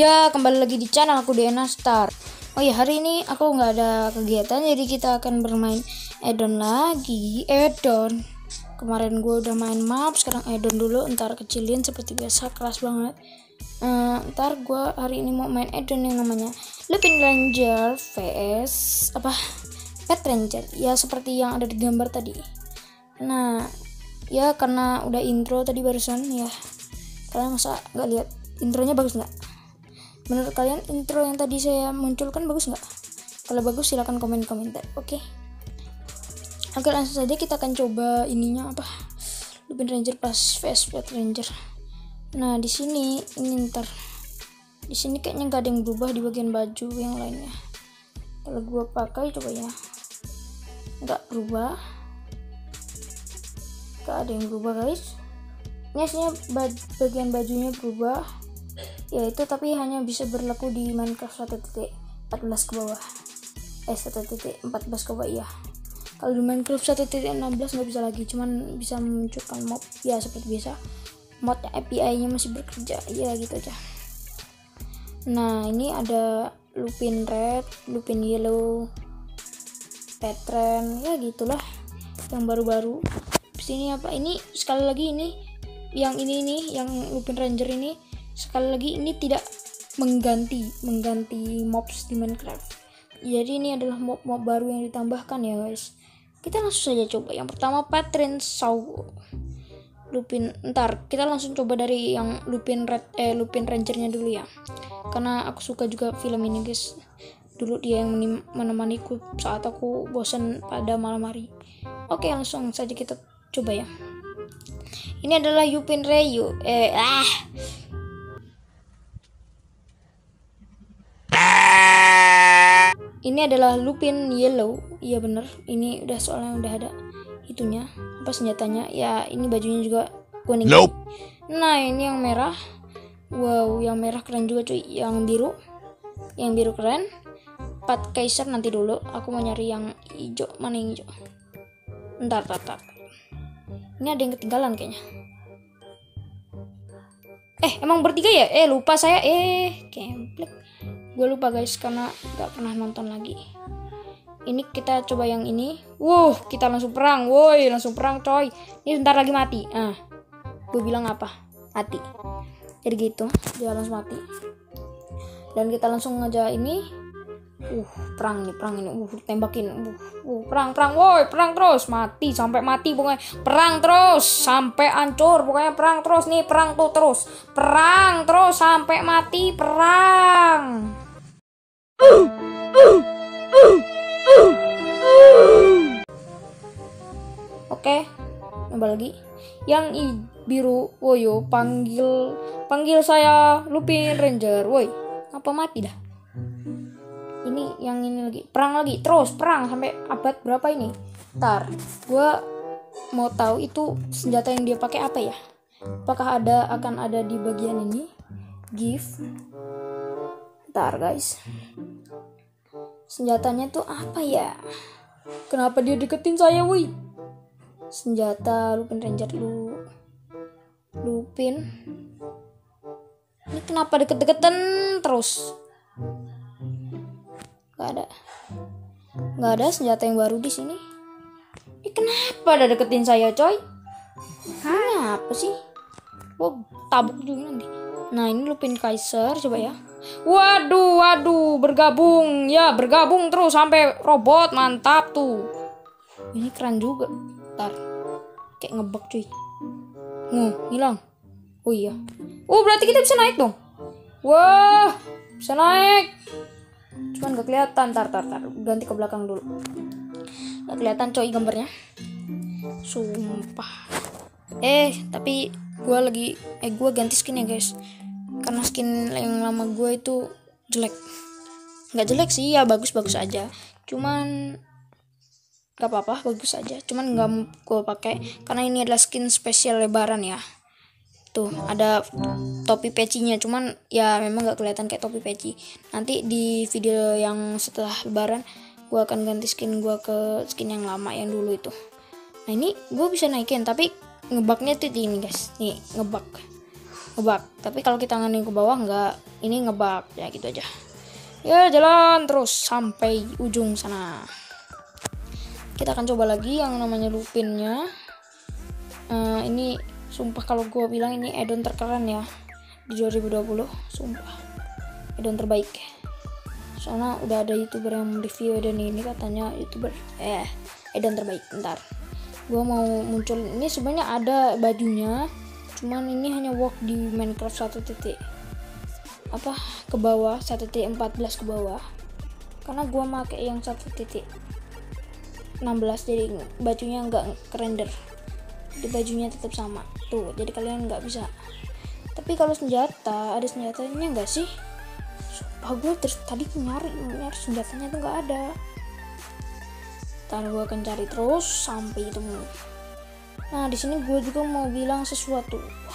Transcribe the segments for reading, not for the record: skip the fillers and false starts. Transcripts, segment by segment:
Ya, kembali lagi di channel aku Diana Star. Oh ya, hari ini aku nggak ada kegiatan, jadi kita akan bermain add-on lagi. Add-on. Kemarin gue udah main map, sekarang add-on dulu. Ntar kecilin seperti biasa, keras banget. Ntar gue hari ini mau main add-on yang namanya Lupin Ranger vs Pet Ranger. Ya, seperti yang ada di gambar tadi. Nah, ya karena udah intro tadi barusan ya. Kalian masa nggak lihat intronya bagus nggak? Menurut kalian intro yang tadi saya munculkan bagus nggak? Kalau bagus silahkan komen komentar. Oke, langsung saja kita akan coba ininya Lupin Ranger plus vs Pet Ranger. Nah di sini di sini kayaknya nggak ada yang berubah di bagian baju yang lainnya. Kalau gua pakai coba ya, nggak berubah, nggak ada yang berubah guys. Ini aslinya bagian bajunya berubah, yaitu tapi hanya bisa berlaku di Minecraft 1.14 ke bawah. 1.14 ke bawah ya. Kalau di Minecraft 1.16 nggak bisa lagi, cuman bisa memunculkan mob ya seperti biasa. Modnya API-nya masih bekerja ya gitu aja. Nah ini ada Lupin Red, Lupin Yellow, Petren ya gitulah yang baru-baru. Di sini ini sekali lagi yang Lupin Ranger ini sekali lagi ini tidak mengganti mobs di Minecraft. Jadi ini adalah mob baru yang ditambahkan ya guys. Kita langsung saja coba. Yang pertama Petren Sau Lupin. Ntar kita langsung coba dari yang Lupin Rangernya dulu ya. Karena aku suka juga film ini guys. Dulu dia yang menemaniku saat aku bosan pada malam hari. Oke, langsung saja kita coba ya. Ini adalah Lupin Rayo. Ini adalah Lupin Yellow. Iya bener, ini soalnya udah ada itunya, senjatanya. Ya ini bajunya juga kuning. Nope. Nah ini yang merah. Wow, yang merah keren juga cuy. Yang biru keren. Pat Kaiser nanti dulu. Aku mau nyari yang hijau. Mana yang hijau? Ntar. Ini ada yang ketinggalan kayaknya. Emang bertiga ya? Lupa saya. Kemplek. Gue lupa guys karena gak pernah nonton lagi. Ini kita coba yang ini. Kita langsung perang. Langsung perang coy. Ini bentar lagi mati. Gue bilang apa? Mati. Jadi gitu, dia langsung mati. Dan kita langsung aja ini. Perang ini. Tembakin. Perang. Perang terus. Mati sampai mati pokoknya. Perang terus sampai hancur. Pokoknya perang terus nih. Perang tuh terus. Perang terus sampai mati. Perang. Oke, nambah lagi. Yang biru, panggil saya Lupin Ranger. Apa mati dah? Ini yang ini lagi. Perang lagi, terus perang sampai abad berapa ini? Ntar, gue mau tahu itu senjata yang dia pakai apa ya? Apakah akan ada di bagian ini? Gift. Ntar guys. Senjatanya tuh apa ya? Kenapa dia deketin saya, Senjata Lupin Ranger Lupin. Ini kenapa deket-deketan terus? Gak ada senjata yang baru di sini. Ini kenapa ada deketin saya, coy? Kenapa sih? Tabuk juga nanti. Nah, ini Lupin Kaiser, coba ya. Waduh, bergabung terus sampai robot, mantap tuh. Ini keren juga. Ntar, kayak ngebug cuy. Hilang. Oh iya. Berarti kita bisa naik dong. Wah, bisa naik. Cuman gak kelihatan. Tar. Ganti ke belakang dulu. Gak kelihatan coy gambarnya. Sumpah. Tapi gue ganti skin ya guys. Karena skin yang lama gue itu jelek. Nggak jelek sih ya, bagus aja. Cuman nggak apa-apa, bagus aja. Cuman nggak gue pakai karena ini adalah skin spesial lebaran ya. Tuh ada topi pecinya. Cuman ya memang nggak kelihatan kayak topi peci. Nanti di video yang setelah lebaran gue akan ganti skin gue ke skin yang lama yang dulu itu. Nah ini gue bisa naikin tapi ngebugnya tuh ini guys. Nih ngebug ngebug. Tapi kalau kita ngenin ke bawah nggak, ini ngebug ya, gitu aja. Ya jalan terus sampai ujung sana. Kita akan coba lagi yang namanya lupinnya. Ini sumpah kalau gue bilang ini addon terkeren ya di 2020, sumpah addon terbaik. Soalnya udah ada youtuber yang review addon ini, katanya youtuber addon terbaik. Bentar, gue mau muncul ini. Sebenarnya ada bajunya, cuman ini hanya work di Minecraft 1 titik ke bawah, 1.14 ke bawah, karena gue pakai yang 1.16, jadi bajunya nggak kerender, di bajunya tetap sama tuh, jadi kalian nggak bisa. Tapi kalau senjata, ada senjatanya nggak sih? Sumpah gue tadi nyari senjatanya tuh nggak ada. Ntar gue akan cari terus sampai ketemu. Nah di sini gue juga mau bilang sesuatu.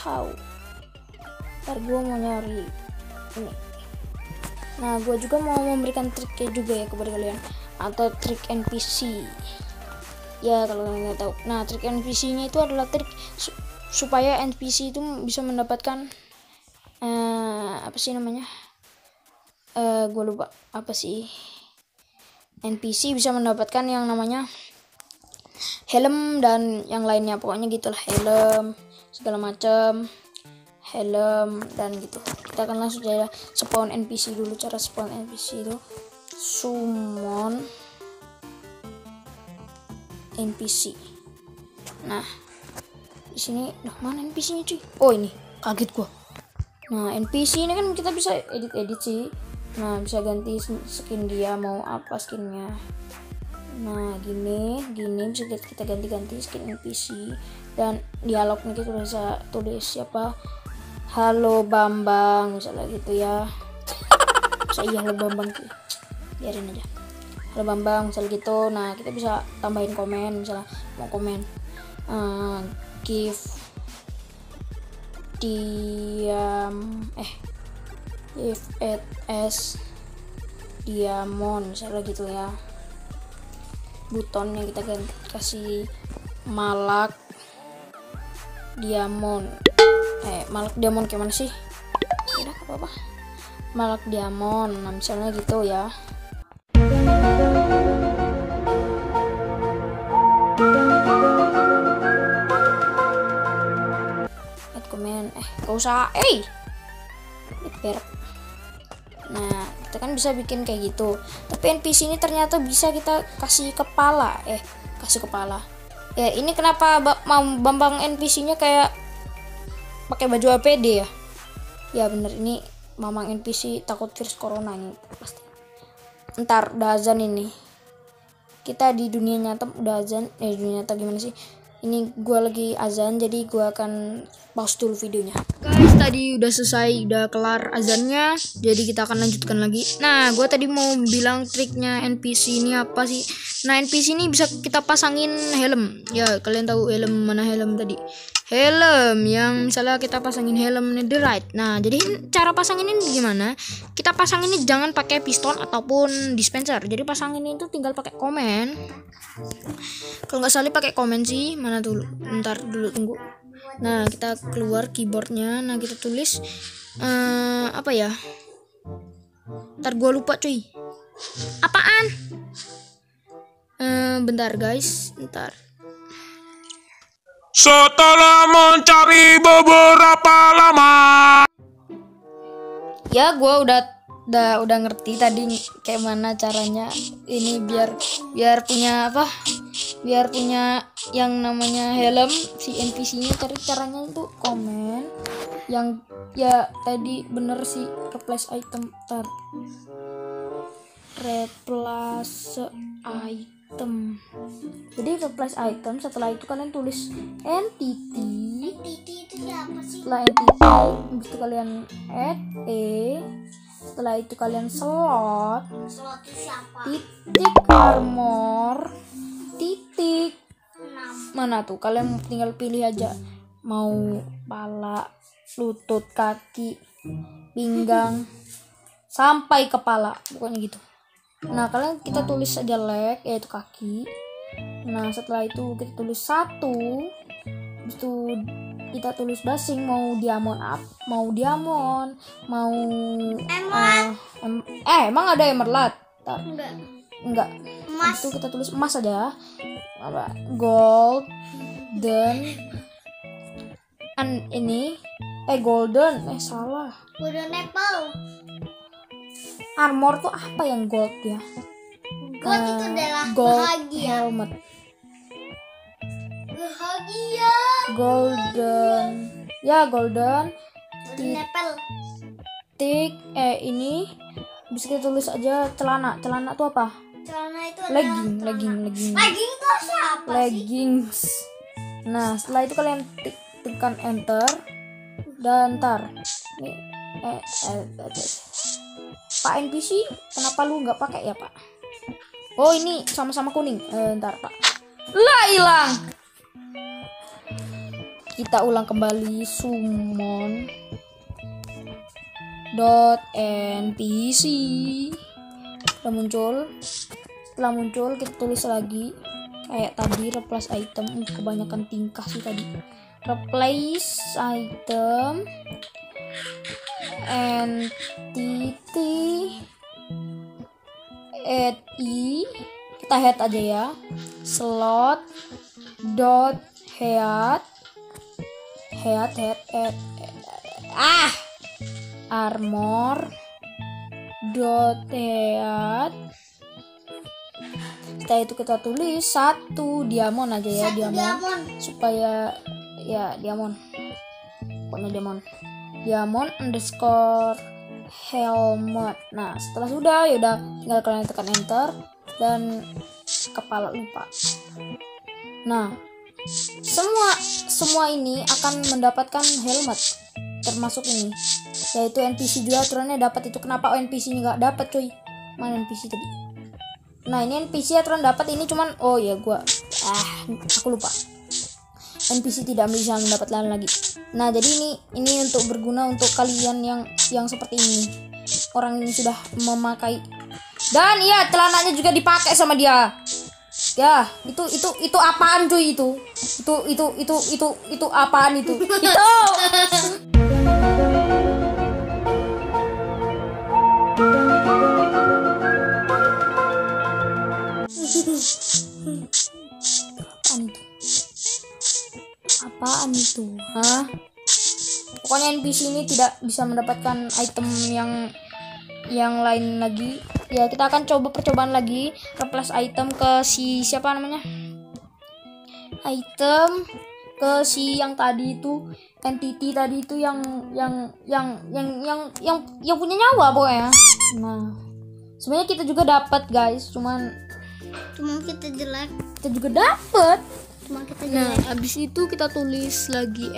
Ntar gue mau nyari ini. Nah gue juga mau memberikan triknya juga ya kepada kalian, atau trik NPC ya kalau kalian nggak tahu. Nah trik NPC nya itu adalah trik supaya NPC itu bisa mendapatkan apa sih namanya, gue lupa apa sih. NPC bisa mendapatkan yang namanya helm dan yang lainnya, pokoknya gitulah, helm segala macam, helm dan gitu. Kita akan langsung aja spawn NPC dulu. Cara spawn NPC itu summon NPC. Nah di sini mana NPC nya cuy? Oh ini, kaget gua. Nah NPC ini kan kita bisa edit sih. Nah bisa ganti skin dia, mau apa skinnya. Nah gini bisa kita ganti skin NPC, dan dialognya kita bisa tulis siapa, halo Bambang misalnya gitu ya. Saya halo Bambang sih, biarin aja halo Bambang misalnya gitu. Nah kita bisa tambahin komen, misalnya mau komen give it as diamond misalnya gitu ya. Butonnya kita kasih malak diamond. Malak diamond kayak mana sih? Udah apa-apa, malak diamond. Nah misalnya gitu ya. Komen gak usah berak. Nah kita kan bisa bikin kayak gitu, tapi NPC ini ternyata bisa kita kasih kepala ya. Ini kenapa Bambang NPC nya kayak pakai baju APD ya? Ya bener, ini Mamang NPC takut virus corona ini pasti. Ntar udah azan ini, kita di dunia nyata udah azan. Dunia nyata gimana sih? Ini gue lagi azan, jadi gue akan pause dulu videonya. Guys, tadi udah selesai, udah kelar azannya, jadi kita akan lanjutkan lagi. Nah, gue tadi mau bilang triknya NPC ini apa sih? Nah, NPC ini bisa kita pasangin helm. Ya, kalian tahu helm mana helm tadi? Helm yang misalnya kita pasangin helm netherite. Nah, jadi cara pasangin ini gimana? Kita pasang ini jangan pakai piston ataupun dispenser. Jadi pasangin itu tinggal pakai komen. Kalau nggak salah pakai komen sih. Mana dulu? Bentar dulu, tunggu. Nah, kita keluar keyboardnya. Nah, kita tulis apa ya? Ntar gue lupa cuy. Apaan? Bentar guys, bentar. Setelah mencari beberapa lama, ya gue udah ngerti tadi kayak mana caranya ini biar punya apa, biar punya yang namanya helm si NPC-nya. Cari caranya itu komen yang ya tadi bener sih, replace item. Jadi replace item, setelah itu kalian tulis entity itu siapa sih? Setelah entity habis itu kalian add setelah itu kalian slot itu siapa? Titik armor titik mana tuh, kalian tinggal pilih aja mau pala, lutut, kaki, pinggang sampai kepala, pokoknya gitu. Nah kalian kita tulis aja leg, yaitu kaki. Nah setelah itu kita tulis 1, habis itu kita tulis basing, mau diamond up, mau diamond, mau emang ada emerald? Enggak. Emas. Itu kita tulis emas aja. Apa? Gold, ini golden. Salah. Golden apple. Armor tuh apa yang gold ya? Gold itu adalah gold bahagia. helmet. Bahagia. Golden. Ya, golden. Golden apple. Ini bisa kita tulis aja celana. Celana tuh apa? Celana itu adalah Legging. Legging itu siapa sih? Leggings. Nah, setelah itu kalian tekan enter dan ntar nih Pak NPC, kenapa lu nggak pakai ya Pak? Oh ini sama-sama kuning. Ntar Pak. Lah hilang. Kita ulang kembali summon .npc. Setelah muncul kita tulis lagi kayak tadi, replace item. Kebanyakan tingkah sih tadi. Replace item entity add kita head aja ya, slot dot head armor dot head. Setelah itu kita tulis 1 diamond aja ya, diamond supaya ya diamond, pokoknya diamond underscore helmet. Nah setelah sudah yaudah tinggal kalian tekan enter dan kepala lupa. Nah semua ini akan mendapatkan helmet, termasuk ini, yaitu NPC juga aturannya dapat itu. Kenapa NPC nya nggak dapat cuy? Mana NPC tadi? Nah ini NPC aturan dapat ini, cuman aku lupa. NPC tidak bisa mendapatkan lagi. Nah jadi ini untuk berguna untuk kalian yang seperti ini. Orang ini sudah memakai, dan iya celananya juga dipakai sama dia. Ya itu apaan cuy? Itu apaan itu? Itu apaan itu? Hah? Pokoknya NPC ini tidak bisa mendapatkan item yang lain lagi. Ya kita akan coba percobaan lagi, replace item ke si siapa namanya? Item ke si yang tadi itu, entity tadi itu yang punya nyawa pokoknya. Nah, sebenarnya kita juga dapat guys, cuma kita jelek. Kita juga dapat. Nah, habis itu kita tulis lagi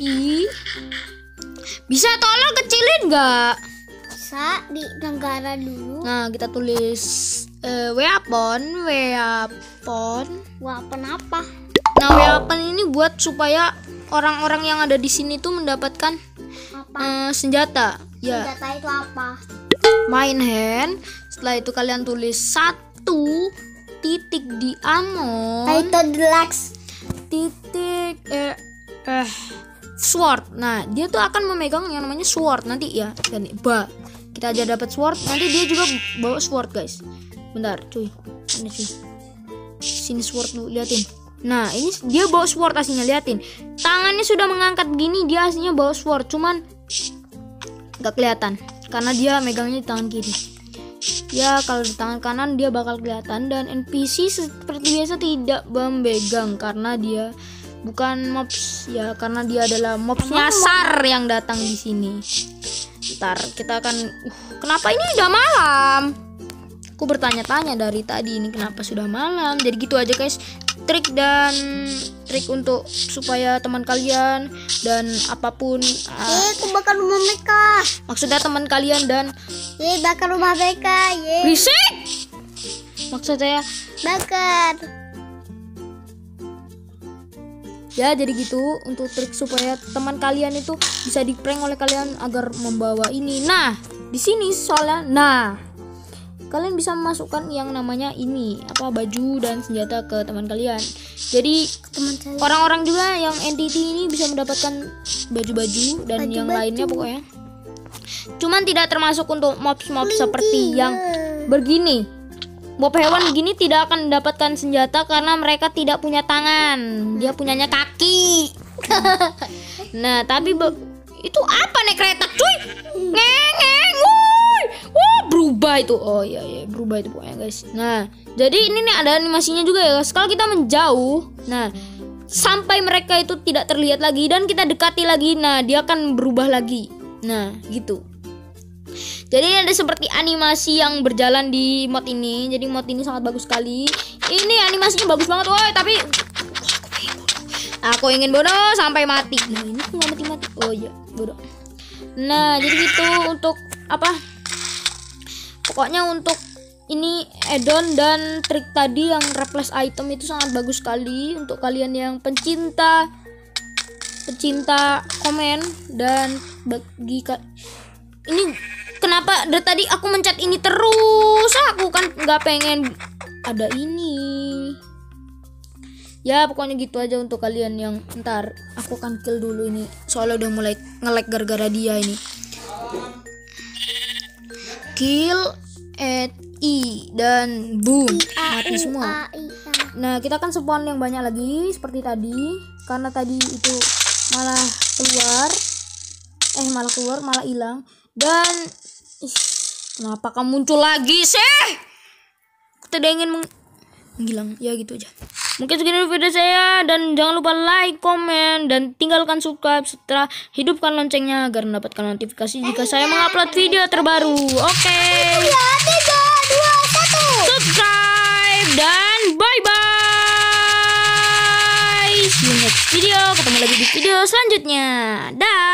bisa tolong kecilin nggak? Bisa di negara dulu. Nah, kita tulis weapon. Weapon apa? Nah, weapon ini buat supaya orang-orang yang ada di sini tuh mendapatkan senjata. Ya. Senjata itu apa? Main hand. Setelah itu kalian tulis 1 titik diamond. Itu deluxe. Titik sword. Nah, dia tuh akan memegang yang namanya sword nanti ya. Dan kita aja dapat sword, nanti dia juga bawa sword, guys. Bentar, cuy. Mana cuy? Sini sword lu, liatin. Nah, ini dia bawa sword aslinya, liatin. Tangannya sudah mengangkat begini, dia aslinya bawa sword, cuman nggak kelihatan karena dia megangnya di tangan kiri. Ya, kalau di tangan kanan dia bakal kelihatan. Dan NPC seperti biasa tidak memegang karena dia bukan mobs ya, karena dia adalah mobs nyasar yang datang di sini. Ntar kita akan kenapa ini udah malam? Aku bertanya-tanya dari tadi ini kenapa sudah malam. Jadi gitu aja guys, trik untuk supaya teman kalian dan apapun aku bakar rumah mereka. Maksudnya teman kalian dan bakar rumah mereka. Berisik. Maksudnya bakar. Ya, jadi gitu untuk trik supaya teman kalian itu bisa di-prank oleh kalian agar membawa ini. Nah, di sini soalnya kalian bisa memasukkan yang namanya ini baju dan senjata ke teman kalian. Jadi orang-orang juga yang entity ini bisa mendapatkan baju-baju dan yang lainnya pokoknya. Cuman tidak termasuk untuk mob-mob seperti yang begini. Mob hewan begini tidak akan mendapatkan senjata karena mereka tidak punya tangan. Dia punyanya kaki. Nah, tapi itu apa nih kereta cuy? Ngeng, wuih. Wah, berubah itu. Oh iya, berubah itu pokoknya guys. Nah, jadi ini nih ada animasinya juga ya guys. Kalau kita menjauh, nah sampai mereka itu tidak terlihat lagi dan kita dekati lagi, nah dia akan berubah lagi. Nah, gitu. Jadi ada seperti animasi yang berjalan di mod ini. Jadi mod ini sangat bagus sekali. Ini animasinya bagus banget, woi, tapi aku ingin bodoh sampai mati. Nah, ini nggak mati-mati. Oh iya, bodoh. Nah, jadi gitu untuk pokoknya untuk ini add-on dan trik tadi yang replace item itu sangat bagus sekali untuk kalian yang pencinta komen. Dan bagi ini kenapa dari tadi aku mencet ini terus? Aku kan nggak pengen ada ini. Ya pokoknya gitu aja untuk kalian yang ntar aku akan kill dulu ini. Soalnya udah mulai nge-lag gara-gara dia ini. Kill at I dan boom, mati semua. Nah, kita akan spawn yang banyak lagi seperti tadi. Karena tadi itu malah hilang. Dan kenapa kamu muncul lagi sih? Kita ingin menghilang. Ya gitu aja. Mungkin segini video saya, dan jangan lupa like, komen, dan tinggalkan subscribe setelah hidupkan loncengnya agar mendapatkan notifikasi jika saya mengupload video terbaru. Oke. Subscribe dan bye bye. See you next video. Ketemu lagi di video selanjutnya. Dah.